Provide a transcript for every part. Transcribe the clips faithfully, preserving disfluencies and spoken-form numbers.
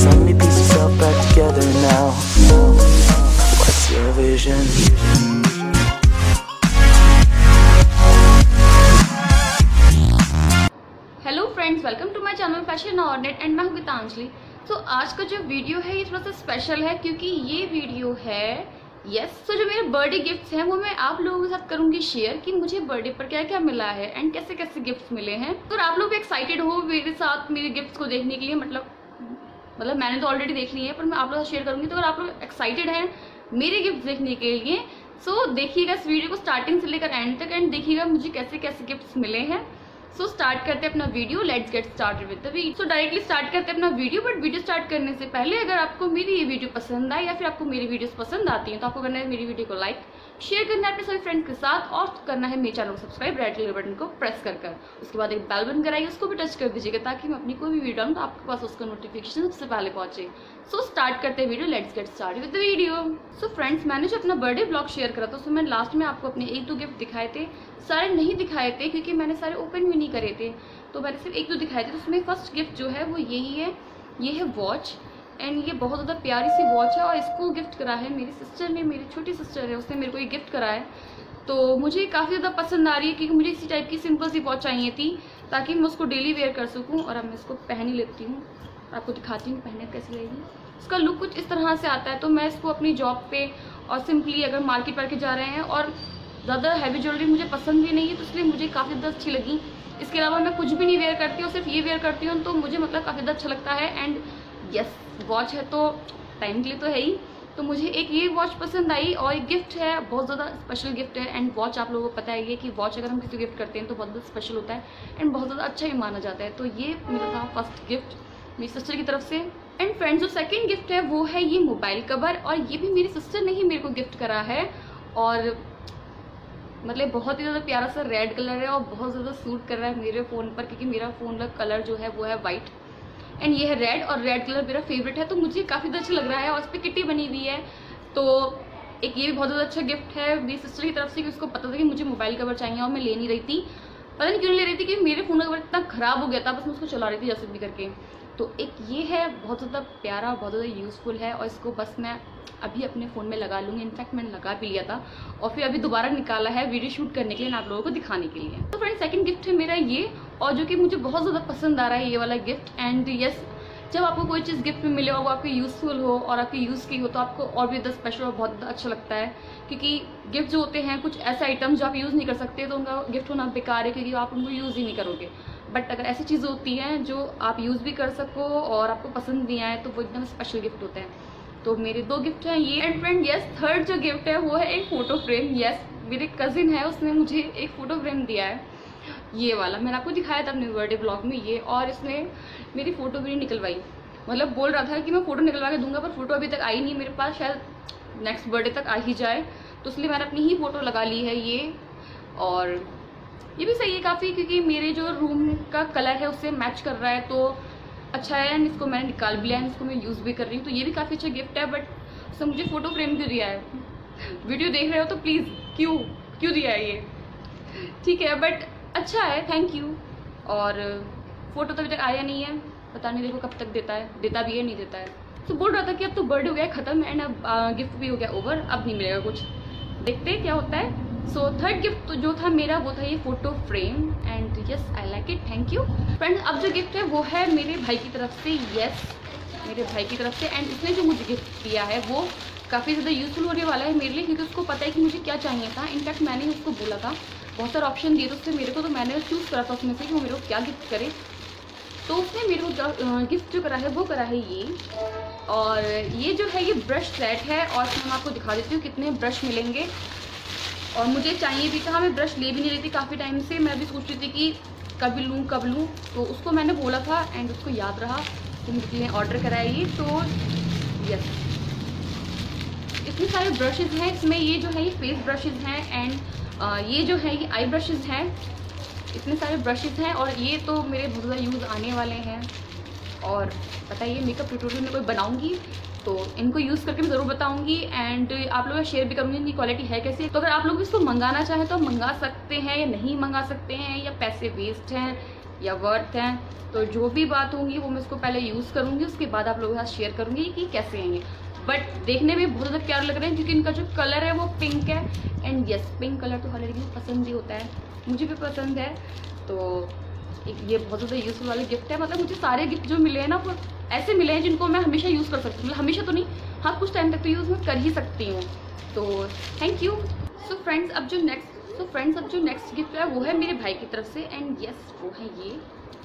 Tell me piece yourself back together now. What's your vision? Hello friends, welcome to my channel fashinornate and मैं हूं गीतांजलि। सो so, आज का जो video है ये थोड़ा सा स्पेशल है क्योंकि ये वीडियो है यस yes, तो so, जो मेरे बर्थडे गिफ्ट्स हैं वो मैं आप लोगों के साथ करूंगी शेयर कि मुझे बर्थडे पर क्या क्या मिला है एंड कैसे कैसे गिफ्ट्स मिले हैं। तो आप लोग भी एक्साइटेड हो मेरे साथ मेरे गिफ्ट्स को देखने के लिए, मतलब मतलब मैंने तो ऑलरेडी देख ली है पर मैं आप लोगों से शेयर करूंगी। तो अगर आप लोग एक्साइटेड हैं मेरे गिफ्ट देखने के लिए सो so, देखिएगा इस वीडियो को स्टार्टिंग से लेकर एंड तक एंड देखिएगा मुझे कैसे कैसे गिफ्ट्स मिले हैं। सो so, स्टार्ट करते हैं अपना video. Let's get started with the video. So directly start करते हैं अपना वीडियो। बट वीडियो स्टार्ट करने से पहले अगर आपको मेरी ये वीडियो पसंद आए या फिर आपको मेरी वीडियोस पसंद आती हैं तो आपको करना है मेरी वीडियो को लाइक शेयर करना है अपने सभी फ्रेंड्स के साथ और करना है मेरे चैनल को सब्सक्राइब रेड कलर बटन को प्रेस कर कर उसके बाद एक बेल बटन कराइए उसको भी टच कर दीजिएगा ताकि मैं अपनी कोई भी वीडियो डालूं तो आपके पास उसका नोटिफिकेशन सबसे पहले पहुंचे। सो so, स्टार्ट करते हैं video. Let's get start with the video. So friends, मैंने जो अपना बर्थडे ब्लॉग शेयर करा था उसमें मैंने लास्ट में आपको अपने एक दो गिफ्ट दिखाए थे। सारे नहीं दिखाए थे क्योंकि मैंने सारे ओपन भी नहीं करे थे, तो मैंने सिर्फ एक दो दिखाए थे। तो उसमें फर्स्ट गिफ्ट जो है वो यही है, ये है वॉच एंड ये बहुत ज़्यादा प्यारी सी वॉच है और इसको गिफ्ट करा है मेरी सिस्टर ने। मेरी छोटी सिस्टर है, उसने मेरे को ये गिफ्ट करा है तो मुझे काफ़ी ज़्यादा पसंद आ रही है क्योंकि मुझे इसी टाइप की सिंपल सी वॉच चाहिए थी ताकि मैं उसको डेली वेयर कर सकूँ। और अब मैं इसको पहन ही लेती हूँ, आपको दिखाती हूँ पहनने कैसी लगेगी। इसका लुक कुछ इस तरह से आता है। तो मैं इसको अपनी जॉब पे और सिंपली अगर मार्केट वार्केट जा रहे हैं और ज़्यादा हैवी ज्वेलरी मुझे पसंद भी नहीं है तो इसलिए मुझे काफ़ी ज़्यादा अच्छी लगी। इसके अलावा मैं कुछ भी नहीं वेयर करती हूँ, सिर्फ ये वेयर करती हूँ तो मुझे मतलब काफ़ी ज़्यादा अच्छा लगता है। एंड यस, वॉच है तो टाइम के लिए तो है ही, तो मुझे एक ये वॉच पसंद आई और एक गिफ्ट है, बहुत ज़्यादा स्पेशल गिफ्ट है। एंड वॉच आप लोगों को पता है कि वॉच अगर हम किसी को गिफ्ट करते हैं तो बहुत ज़्यादा स्पेशल होता है एंड बहुत ज़्यादा अच्छा ही माना जाता है। तो ये मेरा था फर्स्ट गिफ्ट मेरी सिस्टर की तरफ से। एंड फ्रेंड्स, जो सेकंड गिफ्ट है वो है ये मोबाइल कवर और ये भी मेरी सिस्टर ने ही मेरे को गिफ्ट करा है और मतलब बहुत ही ज़्यादा प्यारा सा रेड कलर है और बहुत ज़्यादा सूट कर रहा है मेरे फ़ोन पर क्योंकि मेरा फ़ोन का कलर जो है वो है वाइट एंड ये है रेड और रेड कलर मेरा फेवरेट है तो मुझे काफ़ी ज़्यादा अच्छा लग रहा है। और इस पर किट्टी बनी हुई है तो एक ये भी बहुत ज़्यादा अच्छा गिफ्ट है मेरी सिस्टर की तरफ से कि उसको पता था कि मुझे मोबाइल कवर चाहिए और मैं ले नहीं रही थी। पता नहीं क्यों नहीं ले रही थी क्योंकि मेरे फ़ोन का कवर इतना ख़राब हो गया था, बस मैं उसको चला रही थी जैसे भी करके। तो एक ये है बहुत ज़्यादा प्यारा, बहुत ज़्यादा यूज़फुल है और इसको बस मैं अभी अपने फ़ोन में लगा लूँगी। इनफैक्ट मैंने लगा भी लिया था और फिर अभी दोबारा निकाला है वीडियो शूट करने के लिए, आप लोगों को दिखाने के लिए। तो फ्रेंड, सेकंड गिफ्ट है मेरा ये और जो कि मुझे बहुत ज़्यादा पसंद आ रहा है ये वाला गिफ्ट। एंड यस, जब आपको कोई चीज़ गिफ्ट में मिले और वो आपके यूज़फुल हो और आपके यूज़ की हो तो आपको और भी ज़्यादा स्पेशल और बहुत ज़्यादा अच्छा लगता है क्योंकि गिफ्ट जो होते हैं कुछ ऐसे आइटम्स जो आप यूज़ नहीं कर सकते तो उनका गिफ्ट होना बेकार है क्योंकि आप उनको यूज़ ही नहीं करोगे। बट अगर ऐसी चीज़ होती हैं जो आप यूज़ भी कर सको और आपको पसंद भी आए तो वो एकदम स्पेशल गिफ्ट होते हैं। तो मेरे दो गिफ्ट हैं ये। एंड फ्रेंड यस, थर्ड जो गिफ्ट है वो है एक फ़ोटो फ्रेम। यस, मेरे कज़िन है उसने मुझे एक फ़ोटो फ्रेम दिया है, ये वाला मैंने आपको दिखाया था अपने बर्थडे ब्लॉग में ये। और इसने मेरी फ़ोटो भी नहीं निकलवाई, मतलब बोल रहा था कि मैं फ़ोटो निकलवा के दूंगा पर फोटो अभी तक आई नहीं मेरे पास, शायद नेक्स्ट बर्थडे तक आ ही जाए तो इसलिए मैंने अपनी ही फ़ोटो लगा ली है ये। और ये भी सही है काफ़ी क्योंकि मेरे जो रूम का कलर है उससे मैच कर रहा है तो अच्छा है। एंड इसको मैंने निकाल भी लिया है, इसको मैं यूज़ भी कर रही हूँ तो ये भी काफ़ी अच्छा गिफ्ट है। बट उसने मुझे फ़ोटो फ्रेम क्यों दिया है? वीडियो देख रहे हो तो प्लीज़ क्यों क्यों दिया है ये? ठीक है बट अच्छा है, थैंक यू। और फ़ोटो तो अभी तक आया नहीं है, पता नहीं देखो कब तक देता है, देता भी है नहीं देता है। तो बोल रहा था कि अब तो बर्थडे हो गया ख़त्म एंड अब गिफ्ट भी हो गया ओवर, अब नहीं मिलेगा कुछ, देखते हैं क्या होता है। सो थर्ड गिफ्ट तो जो था मेरा वो था ये photo frame and yes I like it, thank you friends. अब जो गिफ्ट है वो है मेरे भाई की तरफ से। यस, मेरे भाई की तरफ से। एंड इसने जो मुझे गिफ्ट दिया है वो काफ़ी ज़्यादा यूज़फुल होने वाला है मेरे लिए क्योंकि उसको पता है कि मुझे क्या चाहिए था। इनफैक्ट मैंने उसको बोला था, बहुत सारे ऑप्शन दिए थे उससे मेरे को, तो मैंने चूज़ करा था उसमें से कि वो मेरे को क्या गिफ्ट करे। तो उसने मेरे को गिफ्ट जो करा है वो करा है ये। और ये जो है ये ब्रश सेट है और इसमें मैं आपको दिखा देती हूँ कितने ब्रश मिलेंगे। और मुझे चाहिए भी था, मैं ब्रश ले भी नहीं रही थी काफ़ी टाइम से, मैं भी सोच रही थी कि कब लूँ कब लूँ, तो उसको मैंने बोला था एंड उसको याद रहा तो मुझे लिए ऑर्डर कराया ये। तो यस, इतने सारे ब्रशेज़ हैं इसमें। ये जो है ये फेस ब्रशेज़ हैं एंड ये जो है ये आई ब्रशेज़ हैं। इतने सारे ब्रशेज़ हैं और ये तो मेरे बहुत ज़्यादा यूज़ आने वाले हैं। और पता है ये मेकअप ट्यूटोरियल में कोई बनाऊंगी तो इनको यूज़ करके मैं ज़रूर बताऊंगी एंड आप लोगों को शेयर भी करूँगी इनकी क्वालिटी है कैसी। तो अगर आप लोग इसको मंगाना चाहें तो आप मंगा सकते हैं या नहीं मंगा सकते हैं, या पैसे वेस्ट हैं या वर्थ हैं। तो जो भी बात होंगी वो मैं इसको पहले यूज़ करूँगी, उसके बाद आप लोगों के साथ शेयर करूँगी कि कैसे हैं ये। बट देखने में बहुत ज़्यादा प्यारे लग रहे हैं क्योंकि इनका जो कलर है वो पिंक है। एंड यस, पिंक कलर तो हर लड़की को पसंद ही होता है, मुझे भी पसंद है। तो एक ये बहुत ज़्यादा यूज़फुल वाले गिफ्ट है। मतलब मुझे सारे गिफ्ट जो मिले हैं ना वो ऐसे मिले हैं जिनको मैं हमेशा यूज़ कर सकती हूँ। मतलब हमेशा तो नहीं, हाँ कुछ टाइम तक तो यूज़ मैं कर ही सकती हूँ। तो थैंक यू। सो फ्रेंड्स अब जो नेक्स्ट सो फ्रेंड्स अब जो नेक्स्ट गिफ्ट है वो है मेरे भाई की तरफ से। एंड यस वो है ये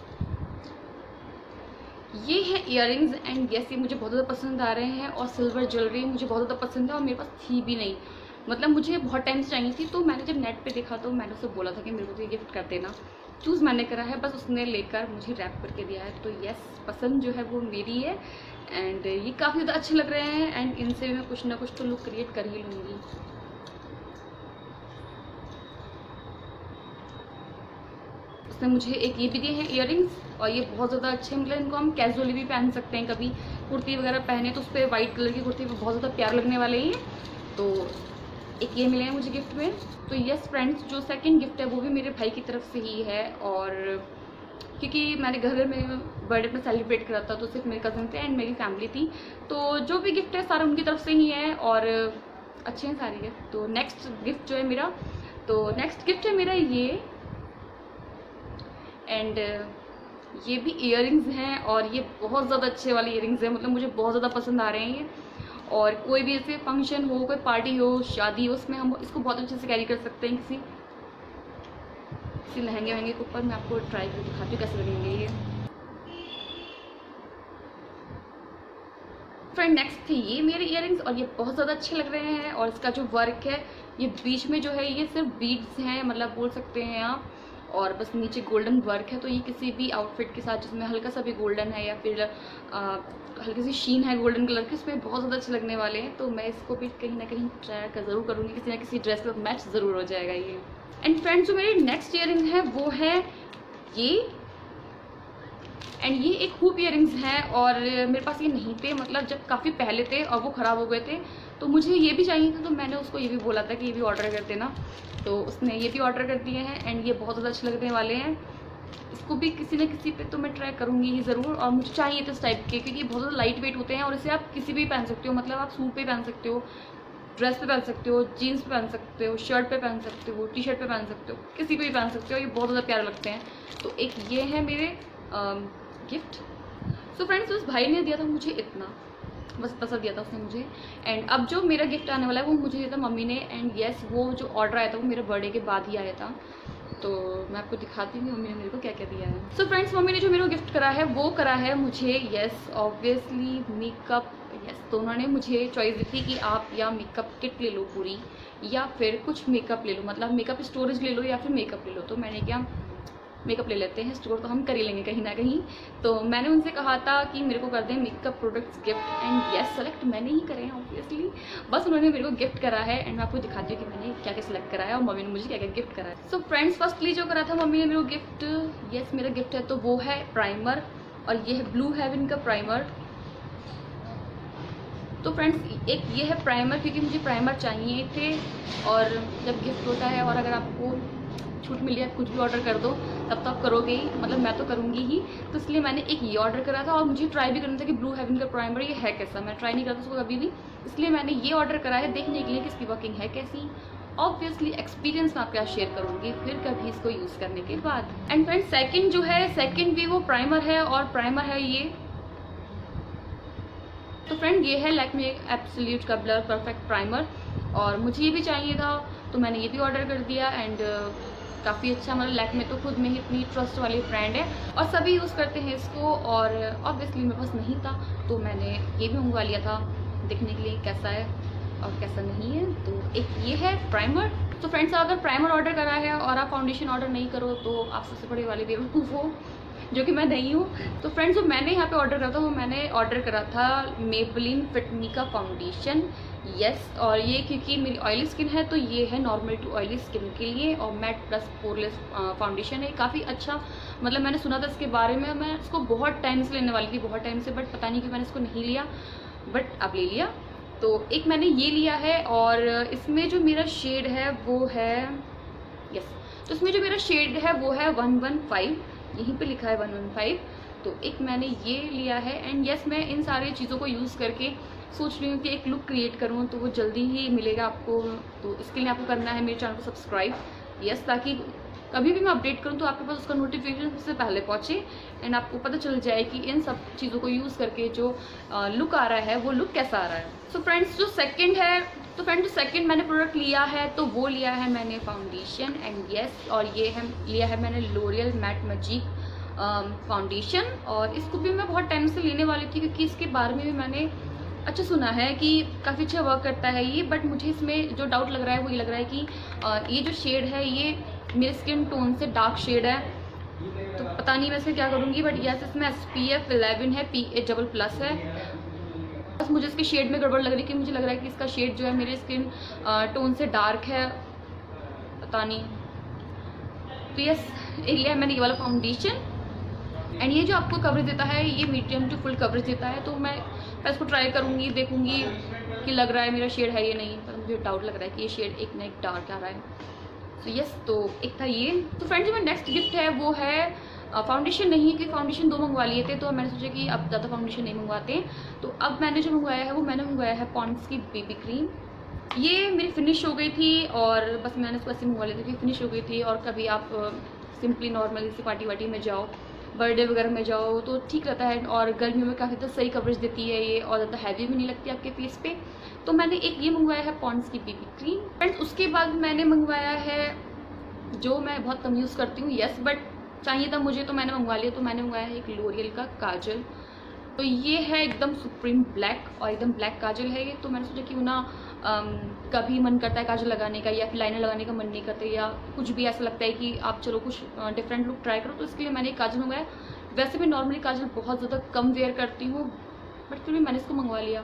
ये है इयररिंग्स। एंड यस ये मुझे बहुत ज़्यादा पसंद आ रहे हैं और सिल्वर ज्वेलरी मुझे बहुत ज़्यादा पसंद है और मेरे पास थी भी नहीं। मतलब मुझे बहुत टाइम से चाहिए थी। तो मैंने जब नेट पे देखा तो मैंने उससे बोला था कि मेरे को तो ये गिफ्ट कर देना। चूज़ मैंने करा है, बस उसने लेकर मुझे रैप करके दिया है। तो यस पसंद जो है वो मेरी है। एंड ये काफ़ी ज़्यादा अच्छे लग रहे हैं। एंड इनसे भी मैं कुछ ना कुछ तो लुक क्रिएट कर ही लूँगी। उसने मुझे एक ये भी दिए हैं इयररिंग्स और ये बहुत ज़्यादा अच्छे, मतलब इनको हम कैजुअली भी पहन सकते हैं। कभी कुर्ती वगैरह पहने तो उस पर वाइट कलर की कुर्ती पर बहुत ज़्यादा प्यार लगने वाले हैं। तो एक ये मिले हैं मुझे गिफ्ट में। तो यस फ्रेंड्स जो सेकंड गिफ्ट है वो भी मेरे भाई की तरफ से ही है। और क्योंकि मैंने घर घर में बर्थडे अपना सेलिब्रेट करा था तो सिर्फ मेरे कज़न थे एंड मेरी फैमिली थी। तो जो भी गिफ्ट है सारा उनकी तरफ से ही है और अच्छे हैं सारे गिफ्ट। तो नेक्स्ट गिफ्ट जो है मेरा तो नेक्स्ट गिफ्ट है मेरा ये। एंड ये भी इयररिंग्स हैं और ये बहुत ज़्यादा अच्छे वाले इयररिंग्स हैं। मतलब मुझे बहुत ज़्यादा पसंद आ रहे हैं ये। और कोई भी ऐसे फंक्शन हो, कोई पार्टी हो, शादी हो, उसमें हम इसको बहुत अच्छे से कैरी कर सकते हैं। किसी किसी लहंगे वहंगे के ऊपर मैं आपको ट्राई करके दिखाती हूँ कैसे लगेंगे ये। फ्रेंड नेक्स्ट थे ये मेरे इयररिंग्स और ये बहुत ज़्यादा अच्छे लग रहे हैं। और इसका जो वर्क है ये बीच में जो है ये सिर्फ बीड्स हैं, मतलब बोल सकते हैं आप। और बस नीचे गोल्डन वर्क है। तो ये किसी भी आउटफिट के साथ जिसमें हल्का सा भी गोल्डन है या फिर हल्की सी शीन है गोल्डन कलर की, उसमें बहुत ज़्यादा अच्छे लगने वाले हैं। तो मैं इसको भी कहीं ना कहीं ट्राई कर ज़रूर करूँगी, किसी ना किसी ड्रेस पर मैच ज़रूर हो जाएगा ये। एंड फ्रेंड्स जो मेरी नेक्स्ट इयररिंग है वो है ये। एंड ये एक हुप इयररिंग्स हैं और मेरे पास ये नहीं थे, मतलब जब काफ़ी पहले थे और वो ख़राब हो गए थे। तो मुझे ये भी चाहिए था तो मैंने उसको ये भी बोला था कि ये भी ऑर्डर कर देना। तो उसने ये भी ऑर्डर कर दिए हैं। एंड ये बहुत ज़्यादा अच्छे लगने वाले हैं। इसको भी किसी न किसी पे तो मैं ट्राई करूँगी ही ज़रूर। और मुझे चाहिए था इस टाइप के क्योंकि बहुत ज़्यादा लाइट वेट होते हैं और इसे आप किसी भी पहन सकते हो। मतलब आप सूट पे पहन सकते हो, ड्रेस पे पहन सकते हो, जीन्स पे पहन सकते हो, शर्ट पे पहन सकते हो, टी शर्ट पे पहन सकते हो, किसी पे भी पहन सकते हो। ये बहुत ज़्यादा प्यारे लगते हैं। तो एक ये है मेरे गिफ्ट। सो फ्रेंड्स उस भाई ने दिया था मुझे इतना, बस पसंद दिया था उसने मुझे। एंड अब जो मेरा गिफ्ट आने वाला है वो मुझे दिया था मम्मी ने। एंड यस वो जो ऑर्डर आया था वो मेरे बर्थडे के बाद ही आया था। तो मैं आपको दिखाती हूँ मम्मी ने मेरे को क्या क्या दिया है। सो फ्रेंड्स मम्मी ने जो मेरे को गिफ्ट करा है वो करा है मुझे यस ऑब्वियसली मेकअप। यस तो उन्होंने मुझे चॉइस दी थी कि आप या मेकअप किट ले लो पूरी या फिर कुछ मेकअप ले लो, मतलब मेकअप स्टोरेज ले लो या फिर मेकअप ले लो। तो मैंने क्या मेकअप ले लेते हैं, स्टोर तो हम कर ही लेंगे कहीं ना कहीं। तो मैंने उनसे कहा था कि मेरे को कर दें makeup products gift. And yes select मैंने ही करे हैं ऑब्वियसली, बस उन्होंने मेरे को गिफ्ट करा है। एंड मैं आपको दिखाती हूँ कि मैंने क्या क्या सिलेक्ट करा है और मम्मी ने मुझे क्या क्या गिफ्ट करा है। सो फ्रेंड्स फर्स्टली जो करा था मम्मी ने मेरे को गिफ्ट, यस मेरा गिफ्ट है तो वो है प्राइमर। और ये है ब्लू हेवन का प्राइमर। तो फ्रेंड्स एक ये है प्राइमर क्योंकि मुझे प्राइमर चाहिए थे। और जब गिफ्ट होता है और अगर आपको छूट मिल जाए कुछ भी ऑर्डर कर दो तब तो आप करोगे ही, मतलब मैं तो करूँगी ही। तो इसलिए मैंने एक ये ऑर्डर करा था और मुझे ट्राई भी करना था कि ब्लू हेवन का प्राइमर ये है कैसा। मैं ट्राई नहीं करता उसको कभी भी, इसलिए मैंने ये ऑर्डर करा है देखने के लिए कि इसकी वर्किंग है कैसी। ऑब्वियसली एक्सपीरियंस मैं आपके साथ शेयर करूँगी फिर कभी इसको यूज़ करने के बाद। एंड फ्रेंड्स सेकेंड जो है सेकेंड भी वो प्राइमर है और प्राइमर है ये। तो फ्रेंड ये है लैक्मे एब्सोल्यूट का ब्लर परफेक्ट प्राइमर और मुझे ये भी चाहिए था तो मैंने ये भी ऑर्डर कर दिया। एंड काफ़ी अच्छा, मतलब लैक्मे तो खुद में ही इतनी ट्रस्ट वाली ब्रांड है और सभी यूज़ करते हैं इसको। और ऑब्वियसली मेरे पास नहीं था तो मैंने ये भी मंगवा लिया था देखने के लिए कैसा है और कैसा नहीं है। तो एक ये है प्राइमर। तो फ्रेंड्स अगर प्राइमर ऑर्डर करा है और आप फाउंडेशन ऑर्डर नहीं करो तो आप सबसे बड़े वाले बेवकूफ़ हो, जो कि मैं नहीं हूँ। तो फ्रेंड्स जो मैंने यहाँ पे ऑर्डर करा था वो मैंने ऑर्डर करा था मेबलिन फिट मी का फाउंडेशन। यस और ये क्योंकि मेरी ऑयली स्किन है तो ये है नॉर्मल टू ऑयली स्किन के लिए और मैट प्लस पोरलेस फाउंडेशन है। काफ़ी अच्छा, मतलब मैंने सुना था इसके बारे में, मैं इसको बहुत टाइम से लेने वाली थी, बहुत टाइम से, बट पता नहीं क्यों मैंने इसको नहीं लिया, बट अब ले लिया। तो एक मैंने ये लिया है और इसमें जो मेरा शेड है वो है यस तो इसमें जो मेरा शेड है वो है वन वन फाइव। यहीं पे लिखा है वन वन फाइव। तो एक मैंने ये लिया है एंड यस मैं इन सारी चीज़ों को यूज़ करके सोच रही हूँ कि एक लुक क्रिएट करूँ, तो वो जल्दी ही मिलेगा आपको। तो इसके लिए आपको करना है मेरे चैनल को सब्सक्राइब, यस, ताकि कभी भी मैं अपडेट करूँ तो आपके पास उसका नोटिफिकेशन सबसे पहले पहुँचे एंड आपको पता चल जाए कि इन सब चीज़ों को यूज़ करके जो लुक आ रहा है वो लुक कैसा आ रहा है। सो so फ्रेंड्स जो सेकंड है तो फ्रेंड्स जो सेकंड मैंने प्रोडक्ट लिया है तो वो लिया है मैंने फाउंडेशन एंड यस, और ये है लिया है मैंने लोरियल मैट मैजिक फाउंडेशन। और इसको भी मैं बहुत टाइम से लेने वाली थी क्योंकि इसके बारे में भी मैंने अच्छा सुना है कि काफ़ी अच्छा वर्क करता है ये, बट मुझे इसमें जो डाउट लग रहा है वो ये लग रहा है कि आ, ये जो शेड है ये मेरे स्किन टोन से डार्क शेड है, तो पता नहीं वैसे क्या करूँगी। बट यस इसमें एस पी एफ इलेवन है, पी एच डबल प्लस है। बस मुझे इसके शेड में गड़बड़ लग रही है कि मुझे लग रहा है कि इसका शेड जो है मेरे स्किन टोन से डार्क है, पता नहीं। तो यस एक लिया है मैंने ये वाला फाउंडेशन एंड ये जो आपको कवरेज देता है ये मीडियम टू फुल कवरेज देता है। तो मैं मैं इसको ट्राई करूँगी, देखूँगी कि लग रहा है मेरा शेड है ये नहीं, पर मुझे डाउट लग रहा है कि ये शेड एक ना एक डार्क आ रहा है। तो so, यस तो एक था ये। तो फ्रेंड्स जो मेरा नेक्स्ट गिफ्ट है वो है फाउंडेशन नहीं है, क्योंकि फाउंडेशन दो मंगवा लिए थे तो मैंने सोचा कि अब ज़्यादा फाउंडेशन नहीं मंगवाते। तो अब मैंने जो मंगवाया है वो मैंने मंगवाया है पॉन्ड्स की बेबी क्रीम। ये मेरी फिनिश हो गई थी और बस मैंने इसको ऐसे मंगवा ली थी, फिनिश हो गई थी। और कभी आप सिंपली नॉर्मल जैसे पार्टी वार्टी में जाओ, बर्थडे वगैरह में जाओ तो ठीक रहता है। और गर्मियों में काफ़ी ज़्यादा सही कवरेज देती है ये, और ज़्यादा हैवी भी नहीं लगती आपके फेस पे। तो मैंने एक ये मंगवाया है पॉन्ड्स की बेबी क्रीम। फ्रेंड्स उसके बाद मैंने मंगवाया है जो मैं बहुत कम यूज़ करती हूँ, यस बट चाहिए था मुझे तो मैंने मंगवा लिया। तो मैंने मंगवाया है एक लोरियल का काजल। तो ये है एकदम सुप्रीम ब्लैक और एकदम ब्लैक काजल है ये। तो मैंने सोचा कि ना कभी मन करता है काजल लगाने का या फिर लाइनर लगाने का मन नहीं करता, या कुछ भी ऐसा लगता है कि आप चलो कुछ डिफरेंट लुक ट्राई करो, तो इसके लिए मैंने एक काजल मंगवाया। वैसे भी नॉर्मली काजल बहुत ज़्यादा कम वेयर करती हूँ, बट फिर भी मैंने इसको मंगवा लिया।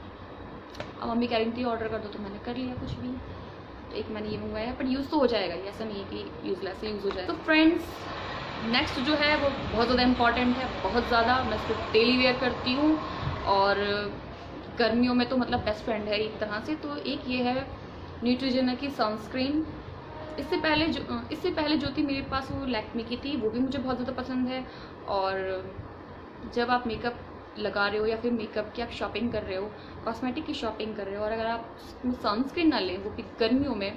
अब मम्मी कह रही थी ऑर्डर कर दो तो मैंने कर लिया कुछ भी। तो एक मैंने ये मंगवाया, बट यूज़ तो हो जाएगा, ऐसा नहीं है कि यूज़लेस से यूज़ हो जाए। तो फ्रेंड्स नेक्स्ट जो है वो बहुत ज़्यादा इंपॉर्टेंट है, बहुत ज़्यादा। मैं इसको डेली वेयर करती हूँ और गर्मियों में तो मतलब बेस्ट फ्रेंड है एक तरह से। तो एक ये है न्यूट्रिजेना की सनस्क्रीन। इससे पहले जो इससे पहले जो थी मेरे पास वो लैक्मे की थी, वो भी मुझे बहुत ज़्यादा पसंद है। और जब आप मेकअप लगा रहे हो या फिर मेकअप की आप शॉपिंग कर रहे हो, कॉस्मेटिक की शॉपिंग कर रहे हो, और अगर आप सनस्क्रीन ना लें वो भी गर्मियों में,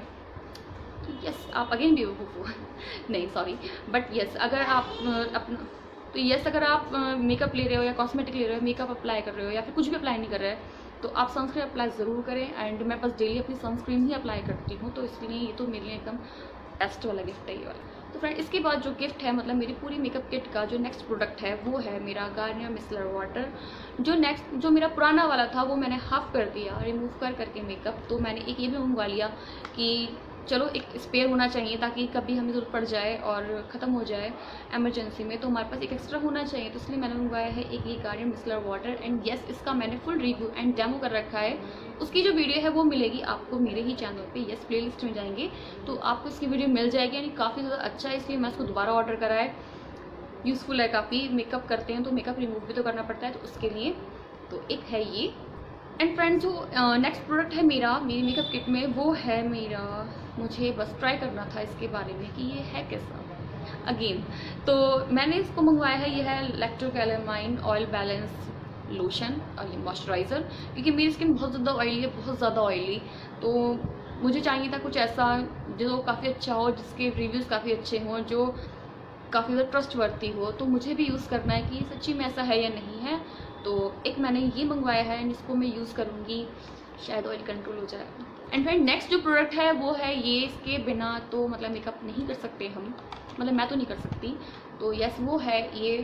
तो यस आप अगेन भी वो नहीं सॉरी बट यस अगर आप अपना तो यस अगर आप मेकअप ले रहे हो या कॉस्मेटिक ले रहे हो, मेकअप अप्लाई कर रहे हो या फिर कुछ भी अप्लाई नहीं कर रहे हैं, तो आप सनस्क्रीन अप्लाई ज़रूर करें। एंड मैं बस डेली अपनी सनस्क्रीन ही अप्लाई करती हूँ, तो इसलिए ये तो मेरे लिए एकदम बेस्ट वाला गिफ्ट है ये वाला। तो फ्रेंड इसके बाद जो गिफ्ट है मतलब मेरी पूरी मेकअप किट का जो नेक्स्ट प्रोडक्ट है वो है मेरा गार्नियर मिसलर वाटर। जो नेक्स्ट जो मेरा पुराना वाला था वो मैंने हाफ कर दिया रिमूव कर करके मेकअप। तो मैंने एक ये भी मंगवा लिया कि चलो एक स्पेयर होना चाहिए ताकि कभी हमें ज़रूरत पड़ जाए और ख़त्म हो जाए इमरजेंसी में, तो हमारे पास एक एक्स्ट्रा होना चाहिए। तो इसलिए मैंने मंगवाया है एक ये Garnier micellar water. And yes इसका मैंने फुल रिव्यू एंड डेमो कर रखा है, उसकी जो वीडियो है वो मिलेगी आपको मेरे ही चैनल पे। यस प्लेलिस्ट में जाएंगे तो आपको इसकी वीडियो मिल जाएगी। यानी काफ़ी ज़्यादा अच्छा है, इसलिए मैं इसको दोबारा ऑर्डर करा है। यूज़फुल है काफ़ी, मेकअप करते हैं तो मेकअप रिमूव भी तो करना पड़ता है, तो उसके लिए तो एक है ये। एंड फ्रेंड्स जो नेक्स्ट प्रोडक्ट है मेरा मेरी मेकअप किट में वो है मेरा, मुझे बस ट्राई करना था इसके बारे में कि ये है कैसा अगेन। तो मैंने इसको मंगवाया है, ये है लैक्टोकैलामाइन ऑयल बैलेंस लोशन और ये मॉइस्चराइज़र। क्योंकि मेरी स्किन बहुत ज़्यादा ऑयली है, बहुत ज़्यादा ऑयली, तो मुझे चाहिए था कुछ ऐसा जो काफ़ी अच्छा हो, जिसके रिव्यूज़ काफ़ी अच्छे हों, जो काफ़ी ज़्यादा ट्रस्टवर्दी हो। तो मुझे भी यूज़ करना है कि सच्ची में ऐसा है या नहीं है। तो एक मैंने ये मंगवाया है एंड इसको मैं यूज़ करूँगी, शायद ऑयल कंट्रोल हो जाए। एंड फ्रेंड नेक्स्ट जो प्रोडक्ट है वो है ये, इसके बिना तो मतलब मेकअप नहीं कर सकते हम, मतलब मैं तो नहीं कर सकती। तो यस वो है ये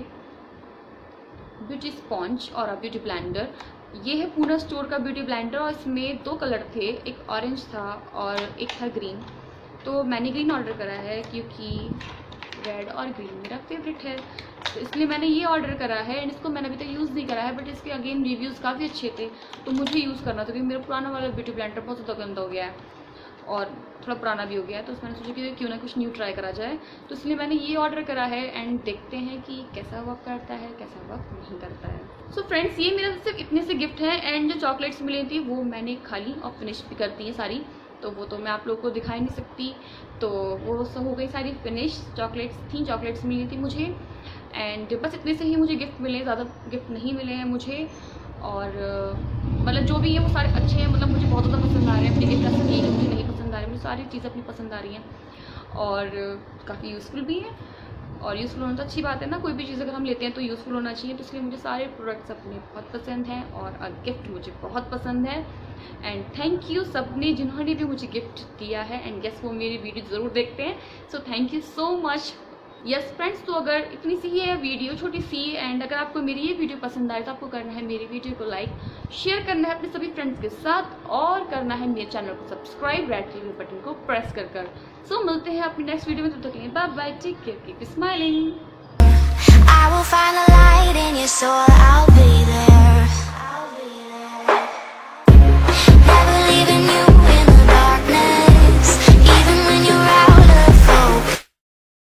ब्यूटी स्पॉन्ज और ब्यूटी ब्लेंडर। ये है पूना स्टोर का ब्यूटी ब्लेंडर और इसमें दो कलर थे, एक ऑरेंज था और एक था ग्रीन। तो मैंने ग्रीन ऑर्डर करा है क्योंकि रेड और ग्रीन मेरा फेवरेट है, तो इसलिए मैंने ये ऑर्डर करा है। एंड इसको मैंने अभी तक यूज़ नहीं करा है, बट इसके अगेन रिव्यूज़ काफ़ी अच्छे थे तो मुझे यूज़ करना था, क्योंकि मेरा पुराना वाला ब्यूटी ब्लेंडर बहुत ज़्यादा गंदा हो गया है और थोड़ा पुराना भी हो गया है। तो मैंने सोचा कि क्यों ना कुछ न्यू ट्राई करा जाए, तो इसलिए मैंने ये ऑर्डर करा है। एंड देखते हैं कि कैसा वर्क करता है, कैसा वर्क नहीं करता है। सो so फ्रेंड्स ये मेरा सिर्फ इतने से गिफ्ट हैं। एंड जो चॉकलेट्स मिली थी वो मैंने खा ली और फिनिश भी करती हैं सारी, तो वो तो मैं आप लोगों को दिखा नहीं सकती। तो वो सब हो गई सारी फिनिश, चॉकलेट्स थी, चॉकलेट्स मिली थी मुझे। एंड बस इतने से ही मुझे गिफ्ट मिले, ज़्यादा गिफ्ट नहीं मिले हैं मुझे। और मतलब जो भी है वो सारे अच्छे हैं, मतलब मुझे बहुत ज़्यादा पसंद आ रहे हैं। अपने गिफ्ट ऐसा नहीं है कि मुझे नहीं पसंद आ रहे हैं, मुझे सारी चीज़ें अपनी पसंद आ रही हैं और काफ़ी यूज़फुल भी है। और यूज़फुल होना तो अच्छी बात है ना, कोई भी चीज़ अगर हम लेते हैं तो यूज़फुल होना चाहिए। तो इसलिए मुझे सारे प्रोडक्ट्स अपने बहुत पसंद हैं और गिफ्ट मुझे बहुत पसंद है। एंड थैंक यू सबने जिन्होंने भी मुझे गिफ्ट दिया है, एंड यस वो मेरी वीडियो ज़रूर देखते हैं, so thank you so much. Yes friends, तो अगर इतनी सी ही है वीडियो, छोटी सी, एंड अगर आपको मेरी ये वीडियो पसंद आए तो आपको करना है मेरी वीडियो को लाइक, शेयर करना है अपने सभी फ्रेंड्स के साथ और करना है मेरे चैनल को सब्सक्राइब, रेड कलर बटन को प्रेस कर कर। सो so, मिलते हैं अपनी नेक्स्ट वीडियो में, तब तक के लिए bye bye, take care, keep smiling. I will find the light in your soul, I'll be